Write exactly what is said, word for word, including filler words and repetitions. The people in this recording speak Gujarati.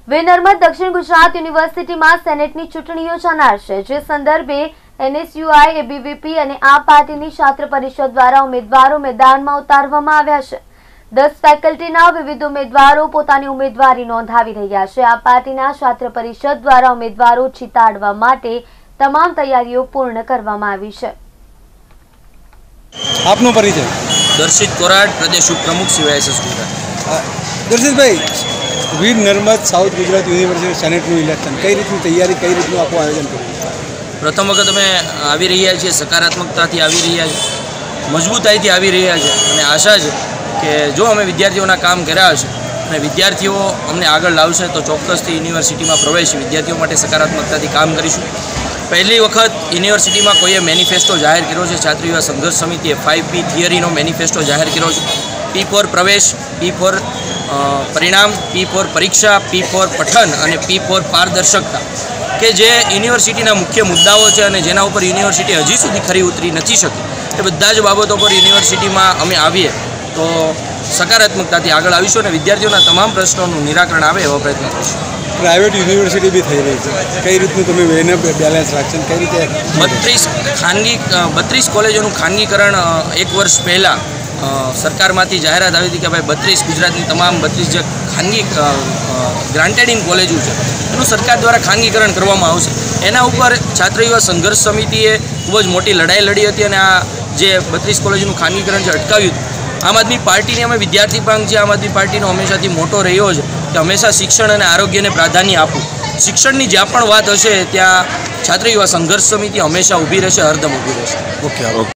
નર્મદ દક્ષિણ ગુજરાત યુનિવર્સિટીમાં સેનેટની ચૂંટણી યોજાનાર છે, જે સંદર્ભે એનએસયુઆઈ, એબીવીપી અને આ પાર્ટીની છાત્ર પરિષદ દ્વારા ઉમેદવારો મેદાનમાં ઉતારવામાં આવ્યા છે। દસ ફેકલ્ટીના વિવિધ ઉમેદવારો પોતાની ઉમેદવારી નોંધાવી રહ્યા છે। આ પાર્ટીના છાત્ર પરિષદ દ્વારા ઉમેદવારો જીતાડવા માટે તમામ તૈયારીઓ પૂર્ણ કરવામાં આવી છે। આપનો પરિચય? દર્શિત કોરાટ, પ્રદેશ ઉપપ્રમુખ સીવાયએસએસ ગુજરાત। દર્શિતભાઈ, વીર નર્મદ સાઉથ ગુજરાત યુનિવર્સિટી સેનેટનું ઇલેક્શન કઈ રીતની તૈયારી, કઈ રીતનું આખું આયોજન કર્યું? પ્રથમ વખત અમે આવી રહ્યા છીએ, સકારાત્મકતાથી આવી રહ્યા છીએ, મજબૂતાઈથી આવી રહ્યા છે અને આશા છે કે જો અમે વિદ્યાર્થીઓના કામ કર્યા હશે અને વિદ્યાર્થીઓ અમને આગળ લાવશે તો ચોક્કસથી યુનિવર્સિટીમાં પ્રવેશી વિદ્યાર્થીઓ માટે સકારાત્મકતાથી કામ કરીશું। પહેલી વખત યુનિવર્સિટીમાં કોઈએ મેનિફેસ્ટો જાહેર કર્યો છે। છાત્ર યુવા સંઘર્ષ સમિતિએ ફાઇવ પી થિયરીનો મેનિફેસ્ટો જાહેર કર્યો છે। પી ફોર પ્રવેશ, પી ફોર પરિણામ, પી ફોર પરીક્ષા, પી ફોર પઠન અને પી ફોર પારદર્શકતા, કે જે યુનિવર્સિટીના મુખ્ય મુદ્દાઓ છે અને જેના ઉપર યુનિવર્સિટી હજી સુધી ખરી ઉતરી નથી શકી, એ બધા જ બાબતો પર યુનિવર્સિટીમાં અમે આવીએ તો સકારાત્મકતાથી આગળ આવીશું અને વિદ્યાર્થીઓના તમામ પ્રશ્નોનું નિરાકરણ આવે એવો પ્રયત્ન કરીશું। પ્રાઇવેટ યુનિવર્સિટી બી થઈ રહી છે, કઈ રીતનું તમે વેને બેલેન્સ રાખશો? કઈ રીતે બત્રીસ ખાનગી બત્રીસ કોલેજોનું ખાનગીકરણ એક વર્ષ પહેલાં સરકારમાંથી જાહેરાત આવી હતી કે ભાઈ બત્રીસ ગુજરાતની તમામ બત્રીસ જે ખાનગી ગ્રાન્ટેડ ઇન કોલેજો છે એનું સરકાર દ્વારા ખાનગીકરણ કરવામાં આવશે। એના ઉપર છાત્ર યુવા સંઘર્ષ સમિતિએ ખૂબ જ મોટી લડાઈ લડી હતી અને આ જે બત્રીસ કોલેજોનું ખાનગીકરણ છે અટકાવ્યું હતું। આમ આદમી પાર્ટીની અમે વિદ્યાર્થી પાંખ છે, આમ આદમી પાર્ટીનો હંમેશાથી મોટો રહ્યો છે કે હંમેશા શિક્ષણ અને આરોગ્યને પ્રાધાન્ય આપવું। શિક્ષણની જ્યાં પણ વાત હશે ત્યાં છાત્ર યુવા સંઘર્ષ સમિતિ હંમેશા ઊભી રહેશે, હરદમ ઊભી રહેશે। ઓકે।